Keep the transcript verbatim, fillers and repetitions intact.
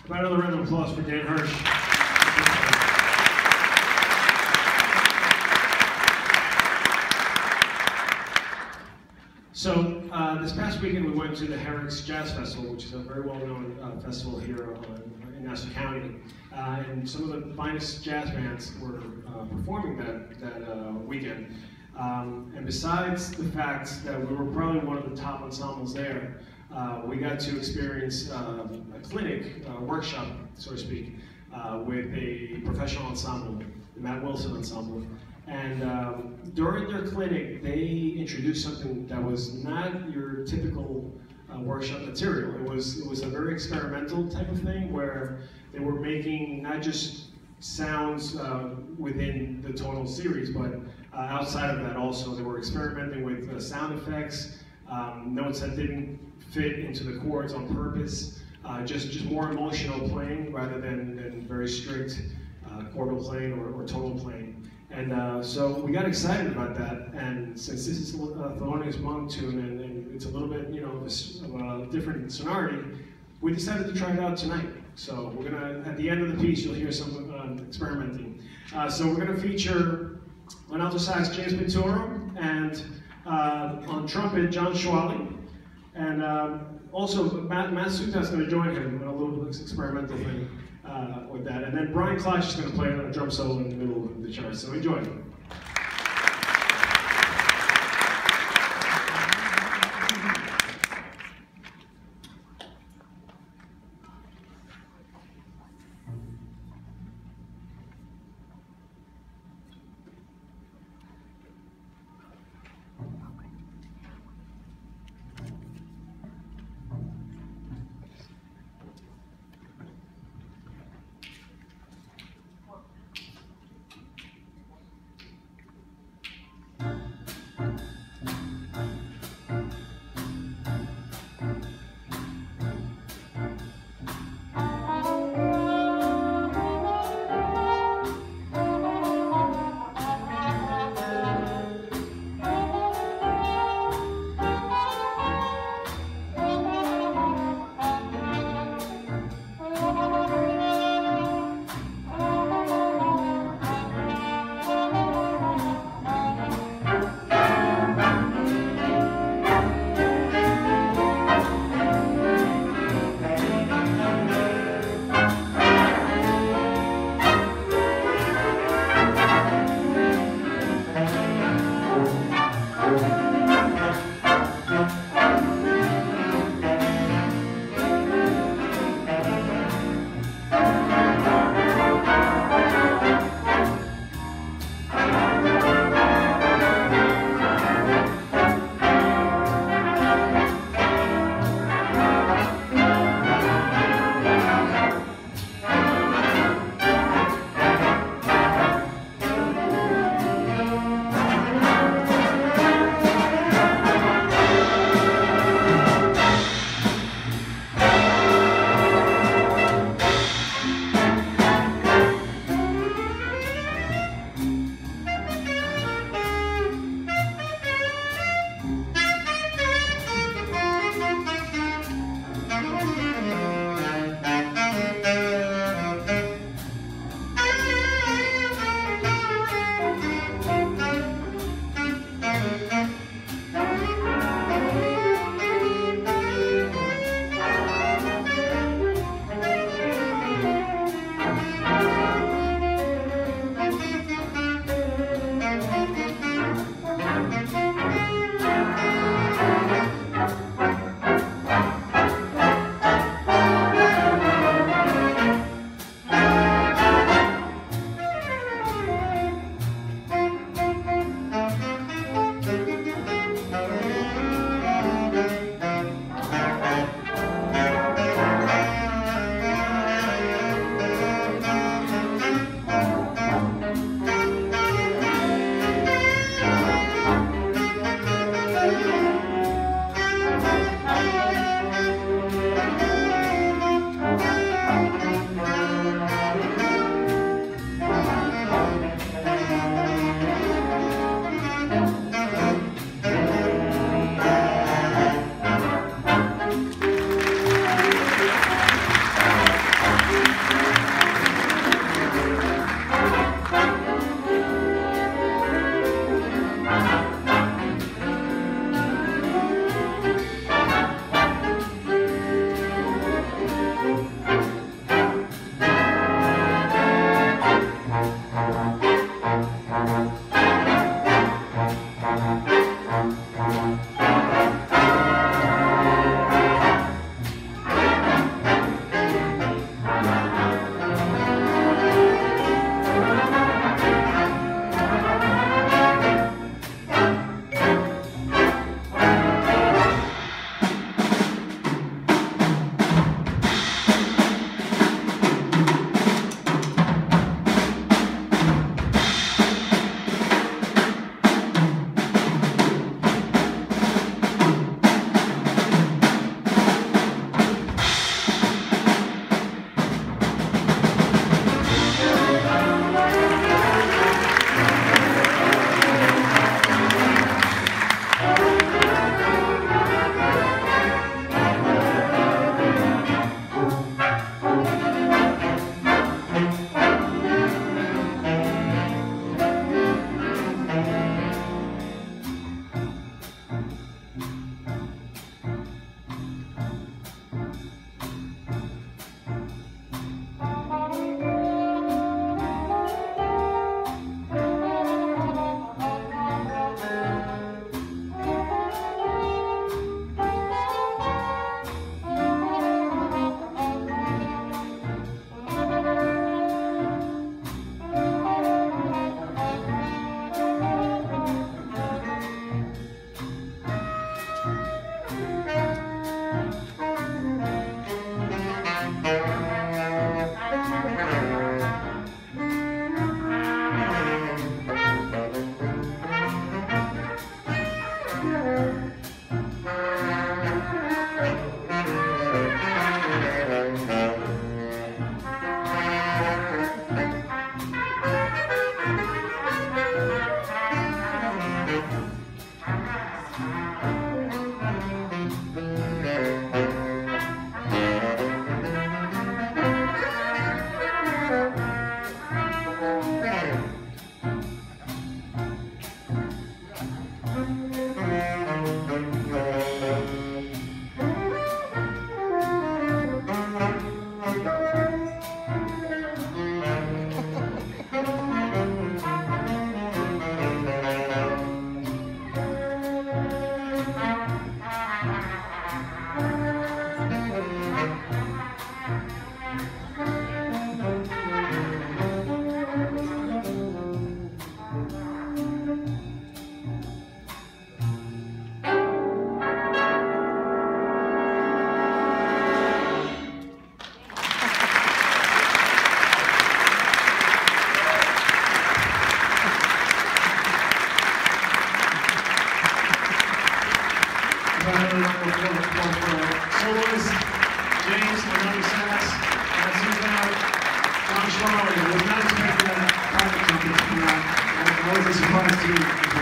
About another round of applause for Dan Hirsch. So uh, this past weekend we went to the Herrick's Jazz Festival, which is a very well-known uh, festival here on, in Nassau County, uh, and some of the finest jazz bands were uh, performing that that uh, weekend. Um, and besides the fact that we were probably one of the top ensembles there, uh, we got to experience uh, a clinic, a workshop, so to speak, uh, with a professional ensemble, the Matt Wilson Ensemble. And um, during their clinic, they introduced something that was not your typical uh, workshop material. It was, it was a very experimental type of thing where they were making not just sounds uh, within the tonal series, but uh, outside of that also. They were experimenting with uh, sound effects, um, notes that didn't fit into the chords on purpose, uh, just, just more emotional playing rather than, than very strict uh, chordal playing or, or tonal playing. And uh, so we got excited about that, and since this is a Thelonious Monk tune and, and it's a little bit, you know, of a, of a different sonority, we decided to try it out tonight. So we're gonna, at the end of the piece, you'll hear some uh, experimenting. Uh, so we're gonna feature on alto sax James Pinturo, and uh, on trumpet John Schwally, and uh, also Matt, Matt Sutas gonna join him in a little experimental thing. Uh, with that, and then Brian Klotz is going to play a drum solo in the middle of the chart, so enjoy. That was a surprise too.